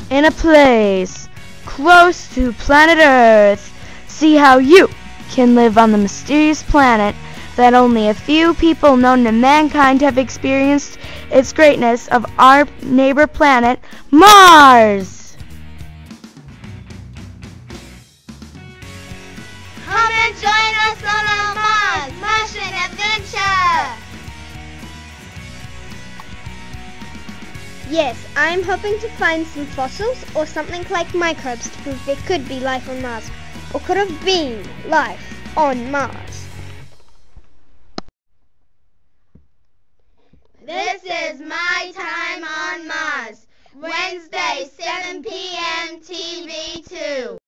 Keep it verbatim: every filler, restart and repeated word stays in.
in a place close to planet Earth. See how you can live on the mysterious planet that only a few people known to mankind have experienced its greatness of our neighbor planet, Mars! Come and join us on our Mars Martian adventure! Yes, I'm hoping to find some fossils or something like microbes to prove there could be life on Mars, or could have been life on Mars. This is My Time on Mars, Wednesday, seven p m T V two.